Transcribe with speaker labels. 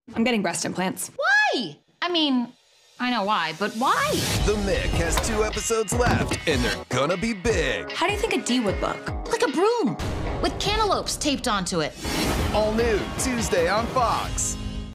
Speaker 1: I'm getting breast implants.
Speaker 2: Why? I mean, I know why, but why?
Speaker 3: The Mick has 2 episodes left, and they're gonna be big.
Speaker 1: How do you think a D would look?
Speaker 2: Like a broom with cantaloupes taped onto it.
Speaker 3: All new Tuesday on Fox.